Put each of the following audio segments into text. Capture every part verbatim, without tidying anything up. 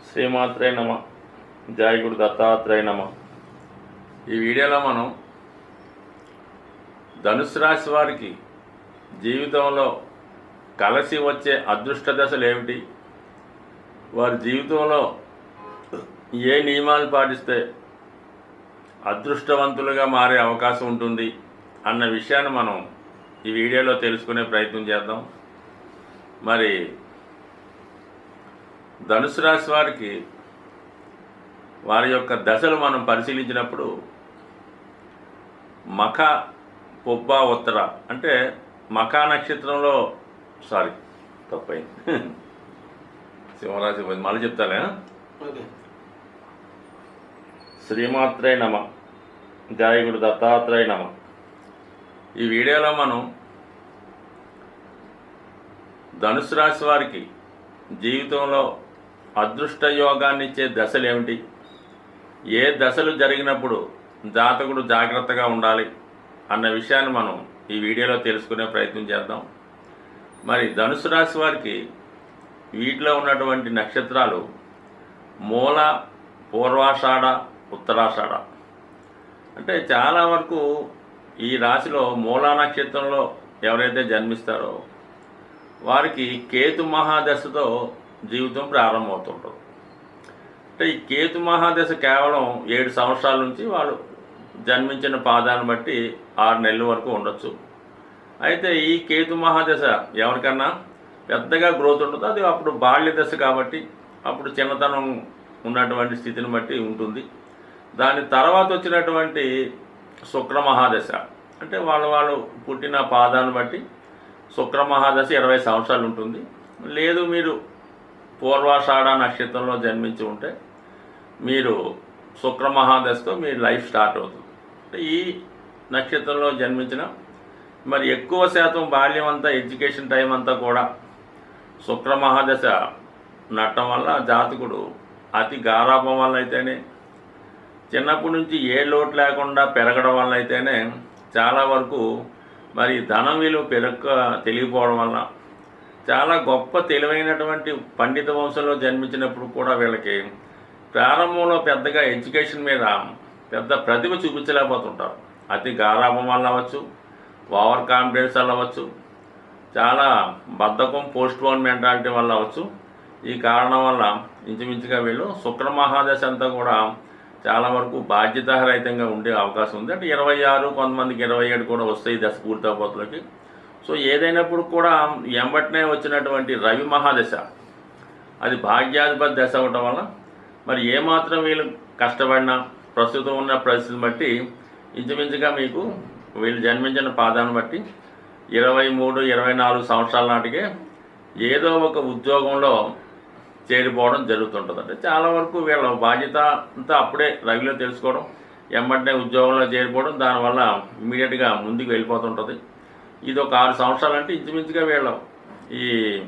శ్రీమాత్రే నమ. జయ గురు దత్తాత్రేయ నమ. ఈ వీడియోలో మనం ధనుసు రాశి వారికి జీవితంలో కలిసి వచ్చే అదృష్ట దశలు ఏమిటి, వారి జీవితంలో ఏ నియమాలు పాటిస్తే అదృష్టవంతులుగా మారే అవకాశం ఉంటుంది అన్న విషయాన్ని మనం ఈ వీడియోలో తెలుసుకునే ప్రయత్నం చేద్దాం. మరి ధనుసు రాశి వారికి వారి యొక్క దశలు మనం పరిశీలించినప్పుడు మఖ, పొబ్బ, ఉత్తర అంటే మఖా నక్షత్రంలో సారీ తప్పైంది సింహరాశి మళ్ళీ చెప్తానే. శ్రీమాత్రే నమ. జయ గురు దత్తాత్రేయ నమ. ఈ వీడియోలో మనం ధనుసు రాశి వారికి జీవితంలో అదృష్ట యోగాన్ని ఇచ్చే దశలు ఏమిటి, ఏ దశలు జరిగినప్పుడు జాతకుడు జాగ్రత్తగా ఉండాలి అన్న విషయాన్ని మనం ఈ వీడియోలో తెలుసుకునే ప్రయత్నం చేద్దాం. మరి ధనుసు రాశి వారికి వీటిలో ఉన్నటువంటి నక్షత్రాలు మూల, పూర్వాషాఢ, ఉత్తరాషాఢ. అంటే చాలా వరకు ఈ రాశిలో మూలా నక్షత్రంలో ఎవరైతే జన్మిస్తారో వారికి కేతు మహాదశతో జీవితం ప్రారంభమవుతుంటుంది. అంటే ఈ కేతు మహాదశ కేవలం ఏడు సంవత్సరాల నుంచి వాళ్ళు జన్మించిన పాదాన్ని బట్టి ఆరు నెలల వరకు ఉండొచ్చు. అయితే ఈ కేతు మహాదశ ఎవరికన్నా పెద్దగా గ్రోత్ ఉంటుంది, అది అప్పుడు బాల్య దశ కాబట్టి అప్పుడు చిన్నతనం ఉన్నటువంటి స్థితిని బట్టి ఉంటుంది. దాని తర్వాత వచ్చినటువంటి శుక్ర మహాదశ అంటే వాళ్ళు వాళ్ళు పుట్టిన పాదాన్ని బట్టి శుక్ర మహాదశ ఇరవై సంవత్సరాలు ఉంటుంది. లేదు మీరు పూర్వాషాఢ నక్షత్రంలో జన్మించి ఉంటే మీరు శుక్ర మహాదశతో మీ లైఫ్ స్టార్ట్ అవుతుంది. అంటే ఈ నక్షత్రంలో జన్మించిన మరి ఎక్కువ శాతం బాల్యం అంతా ఎడ్యుకేషన్ టైం అంతా కూడా శుక్ర మహాదశ నట్టం వల్ల జాతకుడు అతి గారాభం వల్ల అయితేనే, చిన్నప్పటి నుంచి ఏ లోటు లేకుండా పెరగడం వల్ల అయితేనే చాలా వరకు మరి ధనం విలువ పెరగ తెలియపోవడం వల్ల చాలా గొప్ప తెలివైనటువంటి పండిత వంశంలో జన్మించినప్పుడు కూడా వీళ్ళకి ప్రారంభంలో పెద్దగా ఎడ్యుకేషన్ మీద పెద్ద ప్రతిభ చూపించలేకపోతుంటారు. అతి గారాభం వల్ల అవ్వచ్చు, ఓవర్ కాన్ఫిడెన్స్ వల్ల అవ్వచ్చు, చాలా బద్ధకం, పోస్ట్ పోన్ మెంటాలిటీ వల్ల అవ్వచ్చు. ఈ కారణం వల్ల ఇంచుమించుగా వీళ్ళు శుక్ర మహాదశ అంతా కూడా చాలా వరకు బాధ్యతారహితంగా ఉండే అవకాశం ఉంది. అంటే ఇరవై ఆరు కొంతమందికి ఇరవై ఏడు కూడా వస్తాయి దశ పూర్తవబోతులకి. సో ఏదైనప్పుడు కూడా ఎంబటినే వచ్చినటువంటి రవి మహాదశ అది భాగ్యాధిపతి దశ అవటం వల్ల మరి ఏమాత్రం వీళ్ళు కష్టపడినా ప్రస్తుతం ఉన్న పరిస్థితిని బట్టి ఇంచుమించుగా మీకు వీళ్ళు జన్మించిన పాదాన్ని బట్టి ఇరవై మూడు ఇరవై నాలుగు సంవత్సరాల నాటికే ఏదో ఒక ఉద్యోగంలో చేరిపోవడం జరుగుతుంటుంది. అంటే చాలా వరకు వీళ్ళ బాధ్యత అంతా అప్పుడే రవిలో తెలుసుకోవడం, ఎంబటినే ఉద్యోగంలో చేరిపోవడం, దానివల్ల ఇమీడియట్గా ముందుకు వెళ్ళిపోతుంటుంది. ఇది ఒక ఆరు సంవత్సరాలు అంటే ఇంచుమించుగా వీళ్ళు ఈ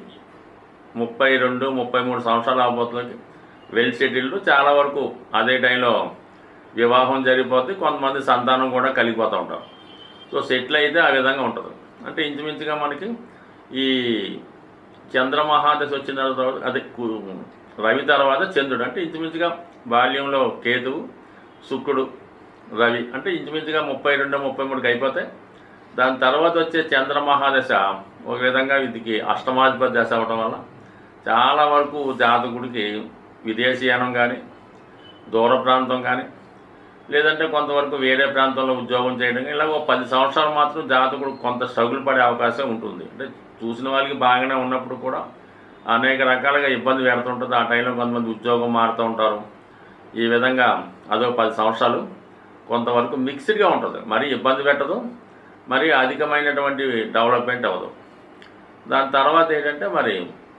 ముప్పై రెండు ముప్పై మూడు సంవత్సరాల అవబోతులకి వెల్ సెటిల్డ్, చాలా వరకు అదే టైంలో వివాహం జరిగిపోతే కొంతమంది సంతానం కూడా కలిగిపోతూ ఉంటారు. సో సెటిల్ అయితే ఆ విధంగా ఉంటుంది. అంటే ఇంచుమించుగా మనకి ఈ చంద్రమహాదశ వచ్చిన తర్వాత అదే రవి తర్వాత చంద్రుడు అంటే ఇంచుమించుగా బాల్యంలో కేతువు, శుక్రుడు, రవి అంటే ఇంచుమించుగా ముప్పై రెండు ముప్పై మూడుకి అయిపోతాయి. దాని తర్వాత వచ్చే చంద్రమహాదశ ఒక విధంగా వీటికి అష్టమాధిపతి దశ అవడం వల్ల చాలా వరకు జాతకుడికి విదేశీయానం కానీ, దూర ప్రాంతం కానీ, లేదంటే కొంతవరకు వేరే ప్రాంతంలో ఉద్యోగం చేయడం కానీ, ఇలా ఒక పది సంవత్సరాలు మాత్రం జాతకుడు కొంత స్ట్రగుల్ పడే అవకాశం ఉంటుంది. అంటే చూసిన వాళ్ళకి బాగానే ఉన్నప్పుడు కూడా అనేక రకాలుగా ఇబ్బంది పెడుతుంటుంది. ఆ టైంలో కొంతమంది ఉద్యోగం మారుతూ ఉంటారు. ఈ విధంగా అదో పది సంవత్సరాలు కొంతవరకు మిక్స్డ్గా ఉంటుంది. మరీ ఇబ్బంది పెట్టదు, మరి అధికమైనటువంటి డెవలప్మెంట్ అవ్వదు. దాని తర్వాత ఏంటంటే మరి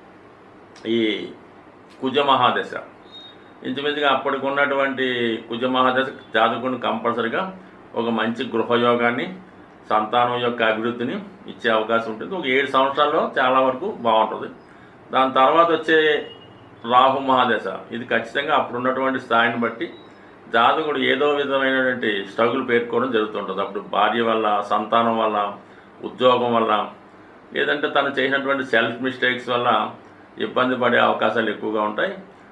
ఈ కుజ మహాదశ ఇంచుమించుగా అప్పటికి ఉన్నటువంటి కుజ మహాదశ జాతకుని కంపల్సరిగా ఒక మంచి గృహయోగాన్ని, సంతానం యొక్క అభివృద్ధిని ఇచ్చే అవకాశం ఉంటుంది. ఒక ఏడు సంవత్సరాల్లో చాలా వరకు బాగుంటుంది. దాని తర్వాత వచ్చే రాహు మహాదశ ఇది ఖచ్చితంగా అప్పుడున్నటువంటి స్థాయిని బట్టి జాతకుడు ఏదో విధమైనటువంటి స్ట్రగుల్ పేర్కోవడం జరుగుతుంటుంది. అప్పుడు భార్య వల్ల, సంతానం వల్ల, ఉద్యోగం వల్ల, లేదంటే తను చేసినటువంటి సెల్ఫ్ మిస్టేక్స్ వల్ల ఇబ్బంది పడే అవకాశాలు ఎక్కువగా ఉంటాయి.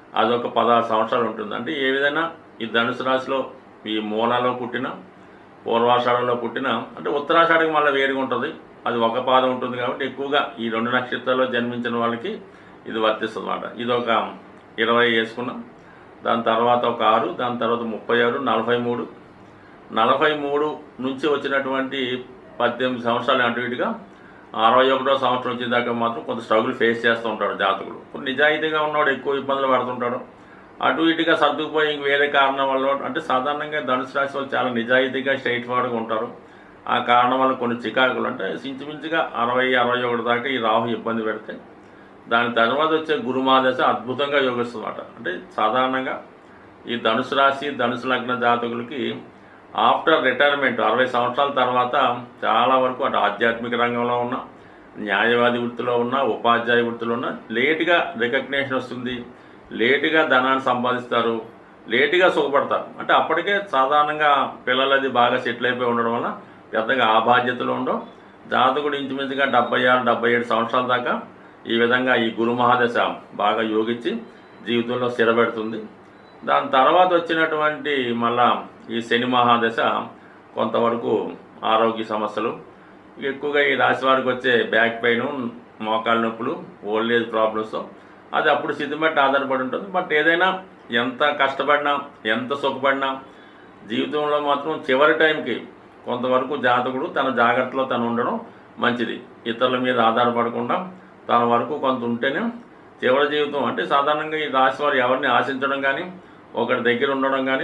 అదొక పదహారు సంవత్సరాలు ఉంటుంది. అంటే ఏ విధంగా ఈ ధనుసు రాశిలో ఈ మూలాలో పుట్టిన, పూర్వాషాఢంలో పుట్టిన, అంటే ఉత్తరాషాఢకి మళ్ళీ వేరుగా ఉంటుంది, అది ఒక పాదం ఉంటుంది కాబట్టి ఎక్కువగా ఈ రెండు నక్షత్రాల్లో జన్మించిన వాళ్ళకి ఇది వర్తిస్తుంది అన్నమాట. ఇది ఒక ఇరవై వేసుకున్నాం, దాని తర్వాత ఒక ఆరు, దాని తర్వాత ముప్పై ఆరు, నలభై మూడు నలభై మూడు నుంచి వచ్చినటువంటి పద్దెనిమిది సంవత్సరాలు అటు ఇటుగా అరవై ఒకటో సంవత్సరం వచ్చేదాకా మాత్రం కొంత స్ట్రగుల్ ఫేస్ చేస్తూ ఉంటాడు జాతకుడు. కొన్ని నిజాయితీగా ఉన్నవాడు ఎక్కువ ఇబ్బందులు పడుతుంటాడు, అటు ఇటుగా సర్దుకుపోయి ఇంక వేరే కారణం వల్ల, అంటే సాధారణంగా ధనుసు రాశి వాళ్ళు చాలా నిజాయితీగా స్ట్రైట్ ఫార్వర్డ్గా ఉంటారు. ఆ కారణం వల్ల కొన్ని చికాకులు, అంటే ఇంచుమించుగా అరవై అరవై ఒకటి దాకా ఈ రాహు ఇబ్బంది పెడితే దాని తర్వాత వచ్చే గురుమహాదశ అద్భుతంగా యోగిస్తుందన్నమాట. అంటే సాధారణంగా ఈ ధనుసు రాశి ధనుసు లగ్న జాతకులకి ఆఫ్టర్ రిటైర్మెంట్ అరవై సంవత్సరాల తర్వాత చాలా వరకు అటు ఆధ్యాత్మిక రంగంలో ఉన్న, న్యాయవాది వృత్తిలో ఉన్న, ఉపాధ్యాయ వృత్తిలో ఉన్న లేటుగా రికగ్నేషన్ వస్తుంది, లేటుగా ధనాన్ని సంపాదిస్తారు, లేటుగా సుఖపడతారు. అంటే అప్పటికే సాధారణంగా పిల్లలది బాగా సెటిల్ అయిపోయి ఉండడం వల్ల పెద్దగా ఆ బాధ్యతలు ఉండవు. జాతకుడు ఇంచుమించుగా డెబ్బై ఆరు డెబ్బై ఏడు సంవత్సరాల దాకా ఈ విధంగా ఈ గురు మహాదశ బాగా యోగించి జీవితంలో స్థిరపెడుతుంది. దాని తర్వాత వచ్చినటువంటి మళ్ళా ఈ శని మహాదశ కొంతవరకు ఆరోగ్య సమస్యలు, ఎక్కువగా ఈ రాశి వారికి వచ్చే బ్యాక్ పెయిన్, మోకాళ్ళ నొప్పులు, ఓల్డ్ ఏజ్ ప్రాబ్లమ్స్, అది అప్పుడు స్థితి బట్టి ఆధారపడి ఉంటుంది. బట్ ఏదైనా ఎంత కష్టపడినా ఎంత సుఖపడినా జీవితంలో మాత్రం చివరి టైంకి కొంతవరకు జాతకుడు తన జాగ్రత్తలో తను ఉండడం మంచిది. ఇతరుల మీద ఆధారపడకుండా తన వరకు కొంత ఉంటేనే చివరి జీవితం, అంటే సాధారణంగా ఈ రాశి వారు ఎవరిని ఆశించడం కానీ, ఒకరి దగ్గర ఉండడం కానీ,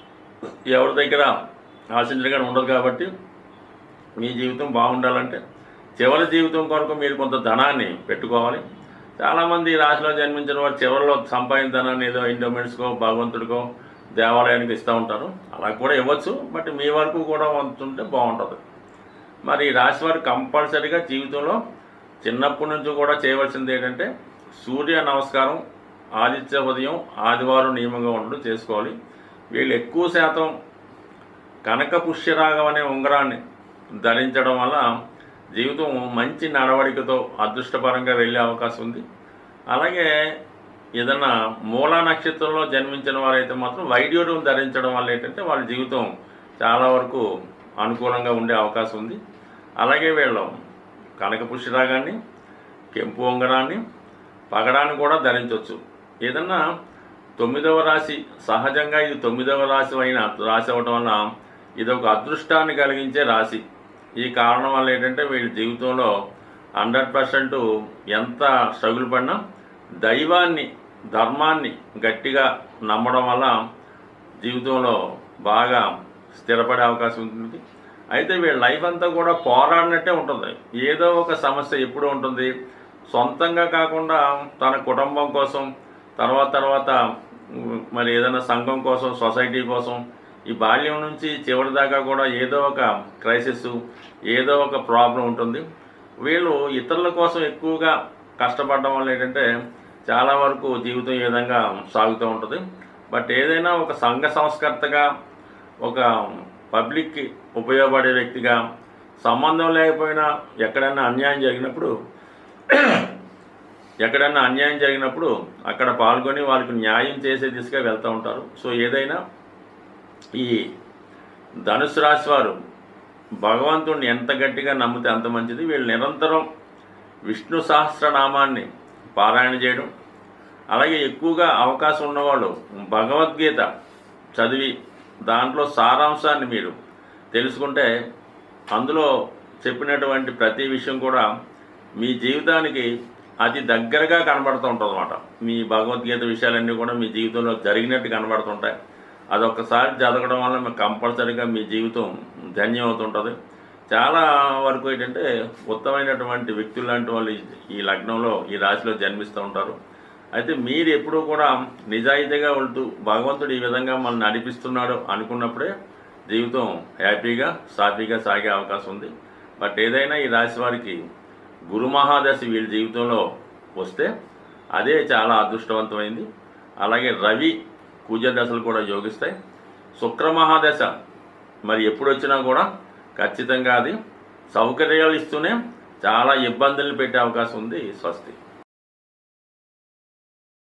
ఎవరి దగ్గర ఆశించడం కానీ ఉండదు. కాబట్టి మీ జీవితం బాగుండాలంటే చివరి జీవితం కొరకు మీరు కొంత ధనాన్ని పెట్టుకోవాలి. చాలామంది ఈ రాశిలో జన్మించిన వారు చివరిలో సంపాదించిన ధనాన్ని ఏదో ఎండోమెంట్స్కో, భగవంతుడికో, దేవాలయానికి ఇస్తూ ఉంటారు. అలా కూడా ఇవ్వచ్చు, బట్ మీ వరకు కూడా వంతుంటే బాగుంటుంది. మరి ఈ రాశి వారు కంపల్సరీగా జీవితంలో చిన్నప్పటి నుంచి కూడా చేయవలసింది ఏంటంటే సూర్య నమస్కారం, ఆదిత్య ఉదయం, ఆదివారం నియమంగా ఉండడం చేసుకోవాలి. వీళ్ళు ఎక్కువ శాతం కనక పుష్యరాగం అనే ఉంగరాన్ని ధరించడం వల్ల జీవితం మంచి నడవడికతో అదృష్టపరంగా వెళ్ళే అవకాశం ఉంది. అలాగే ఏదన్నా మూలా నక్షత్రంలో జన్మించిన వారైతే మాత్రం వైడ్యూరం ధరించడం వల్ల ఏంటంటే వాళ్ళ జీవితం చాలా వరకు అనుకూలంగా ఉండే అవకాశం ఉంది. అలాగే వీళ్ళు కనక పుష్యరాగాన్ని, కెంపు ఉంగరాన్ని, పగడాన్ని కూడా ధరించవచ్చు. ఏదన్నా తొమ్మిదవ రాశి, సహజంగా ఇది తొమ్మిదవ రాశి అయిన రాశి అవ్వడం వల్ల ఇది ఒక అదృష్టాన్ని కలిగించే రాశి. ఈ కారణం వల్ల ఏంటంటే వీళ్ళ జీవితంలో హండ్రెడ్ పర్సెంట్ ఎంత స్ట్రగుల్ పడినా దైవాన్ని, ధర్మాన్ని గట్టిగా నమ్మడం వల్ల జీవితంలో బాగా స్థిరపడే అవకాశం ఉంటుంది. అయితే వీళ్ళ లైఫ్ అంతా కూడా పోరాడినట్టే ఉంటుంది. ఏదో ఒక సమస్య ఎప్పుడూ ఉంటుంది. సొంతంగా కాకుండా తన కుటుంబం కోసం, తర్వాత తర్వాత మరి ఏదైనా సంఘం కోసం, సొసైటీ కోసం, ఈ బాల్యం నుంచి చివరి దాకా కూడా ఏదో ఒక క్రైసిస్, ఏదో ఒక ప్రాబ్లం ఉంటుంది. వీళ్ళు ఇతరుల కోసం ఎక్కువగా కష్టపడడం వల్ల ఏంటంటే చాలా వరకు జీవితం ఈ విధంగా సాగుతూ ఉంటుంది. బట్ ఏదైనా ఒక సంఘ సంస్కర్తగా, ఒక పబ్లిక్కి ఉపయోగపడే వ్యక్తిగా, సంబంధం లేకపోయినా ఎక్కడైనా అన్యాయం జరిగినప్పుడు ఎక్కడైనా అన్యాయం జరిగినప్పుడు అక్కడ పాల్గొని వాళ్ళకి న్యాయం చేసే దిశగా వెళ్తూ ఉంటారు. సో ఏదైనా ఈ ధనుసు రాశి వారు భగవంతుడిని ఎంత గట్టిగా నమ్మితే అంత మంచిది. వీళ్ళు నిరంతరం విష్ణు సహస్రనామాన్ని పారాయణ చేయడం, అలాగే ఎక్కువగా అవకాశం ఉన్నవాళ్ళు భగవద్గీత చదివి దాంట్లో సారాంశాన్ని మీరు తెలుసుకుంటే అందులో చెప్పినటువంటి ప్రతి విషయం కూడా మీ జీవితానికి అతి దగ్గరగా కనబడుతూ ఉంటుంది అన్నమాట. మీ భగవద్గీత విషయాలన్నీ కూడా మీ జీవితంలో జరిగినట్టు కనబడుతుంటాయి. అదొక్కసారి చదవడం వల్ల మీకు కంపల్సరీగా మీ జీవితం ధన్యం అవుతుంటుంది. చాలా వరకు ఏంటంటే ఉత్తమైనటువంటి వ్యక్తులు లాంటి వాళ్ళు ఈ లగ్నంలో, ఈ రాశిలో జన్మిస్తూ ఉంటారు. అయితే మీరు ఎప్పుడూ కూడా నిజాయితీగా ఉంటూ భగవంతుడు ఈ విధంగా మనల్ని నడిపిస్తున్నాడు అనుకున్నప్పుడే జీవితం హ్యాపీగా, సాఫీగా సాగే అవకాశం ఉంది. బట్ ఏదైనా ఈ రాశి వారికి గురు మహాదశ వీళ్ళ జీవితంలో వస్తే అదే చాలా అదృష్టవంతమైంది. అలాగే రవి కుజ దశలు కూడా యోగిస్తాయి. శుక్ర మహాదశ మరి ఎప్పుడు వచ్చినా కూడా ఖచ్చితంగా అది సౌకర్యాలు ఇస్తూనే చాలా ఇబ్బందులు పెట్టే అవకాశం ఉంది. స్వస్తి.